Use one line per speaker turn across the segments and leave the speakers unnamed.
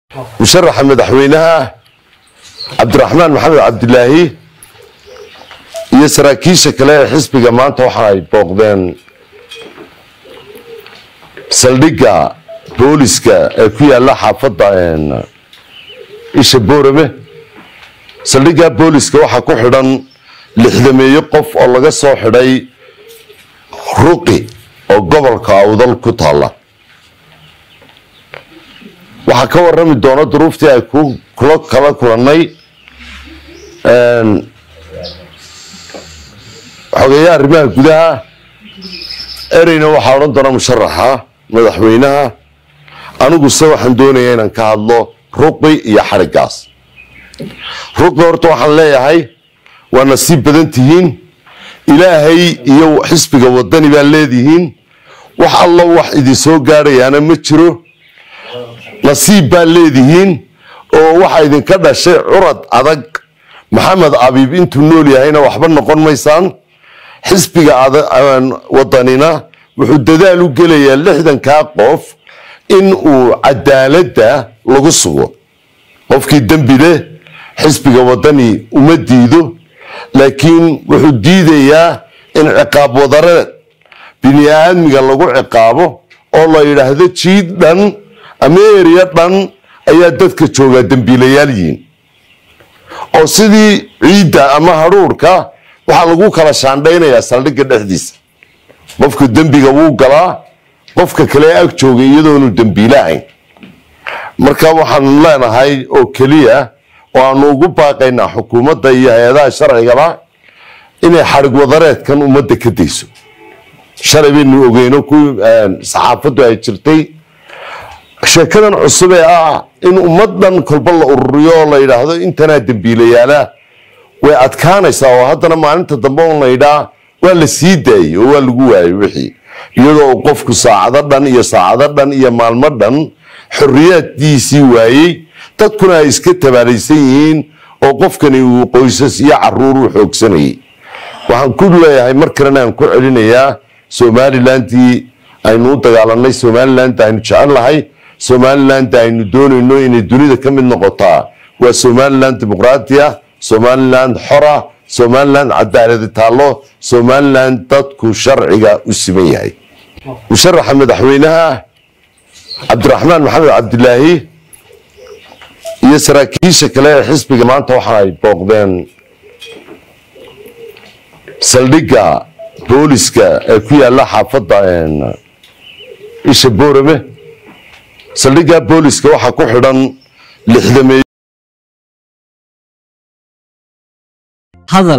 مشرح مدحوينها عبد الرحمن محمد عبد الله يسراكيش كلا حسب جماعة وحاي بوقدان سلدقة بوليسكا كويا الله حافظة إيش بورمه سلدقة بوليسكا وحا كحران لحدمي يقف الله قصة حري رقي أو قبل كاوضل كتالا waxaa ka warrami doona duruuftii ay kala kulannay xogeeyaha arrimaha gudaha ereyna waxaa odhan doona musharaxa madaxweynaha aniguse waxaan doonayaa inaan ka hadlo ruqi iyo xadhigaas ruqi horta waxaan leeyahay waa nasiib badan tihiin ilaahay iyo xisbiga wadani baa leedihiin wax alla wax idin soo gaadhayaana ma jiro nasiib baa leedihiin oo waxa idinka dhashay curad adag maxamed abiib intuu nool yahayna waxba noqon maysaan xisbiga wadanina wuxuu dadaal u gelayaa 60 qof in uu cadaaladda lagu sugo qofkii dambi leh xisbiga wadani uma diido laakiin wuxuu diidayaa in ciqaab wadareed bini'aadmiga lagu ciqaabo oo la yiraahdo jiid dhan أميريا دان أيا دتك جوجا دمبيليالين أو سيدي عيدا أما هروركا وحلقو كلا شاندينا يا سالك الحديث قفك الدمبيغا وقلا قفك كلاك جوجا يدون الدمبيلاين مركا وحن لنا هاي أو كلية وأنو باقينا حكومة ضيّة هذا الشرع يقرأ إن حرق وضرات كان أمدك الديسو شرع بينو وغينو كو صحافته هاي تشرتي sheekadan cusub ee in ummadan kolba la ururiyo la yiraahdo intana dambiilayaala way adkaanaysaa oo haddana maalinta dambe oo la yiraahdo waa la sii daayay oo waa lagu waayay wixii iyadoo qofku saacadadan iyo maalmadan xorriyadiisii waayay dadkuna ay iska tabaalaysan yihiin oo qofkani uu qoysas iyo caruur u xoogsanayay waxaan ku leeyahay markana aan ku celinayaa Somalilandii aynu dagaalanay Somaliland aynu jecelahay Somaliland aynu doonayno inay dunida ka mid noqotaa waa Somaliland dimuqraadiya Somaliland xora Somaliland cadaalad taalo Somaliland dadku sharciga u siman yahay musharaxa madaxweynaha عبد الرحمن محمد عبد الله يسراكيش كلا حسب جماعة وحاي بوقدان سلدقة بوليسكا كويا الله حافظة إيش بورمه سلدقة بوليسكا وحا كحران لحدمي
هذل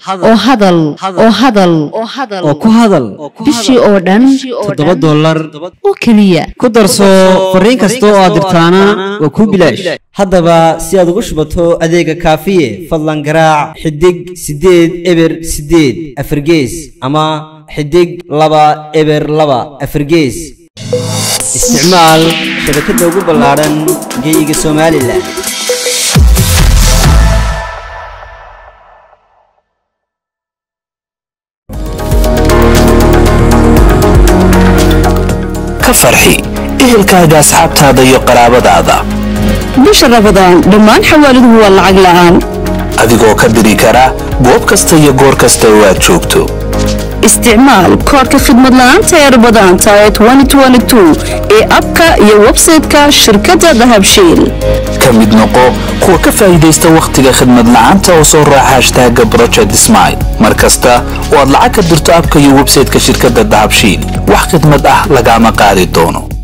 oo ku hadal
bishii oo dhan
$7
oo kaliya
ku darso fariin kasta oo aad dirtaana waa ku bilaash haddaba si aad ugu shubato adeega kaafiye fadlan garaac xidig 8 eber 8 afargees ama xidig 2 eber 2 afargees isticmaal shabakada ugu ballaaran geeyiga Soomaaliland
كفرحي إهلكاga asxaabtaada iyo qaraabadaada
bisha Ramadaan dhamaan xawaaladu waa lacag la'aan
adigoo ka diri kara goob kasta iyo goor kasta oo aad joogto
isticmaal koodka khidmad la'aanta ee Ramadaan 2022 ee abka iyo website-ka shirkadda Dahabshiil
kamid noqo kuwa ka faa'iideysta waqtiga khidmad la'aanta oo soo raaxay #project smile markasta oo aad lacag ka dirto abka iyo website-ka shirkadda Dahabshiil wax khidmad ah lagama qaadi doono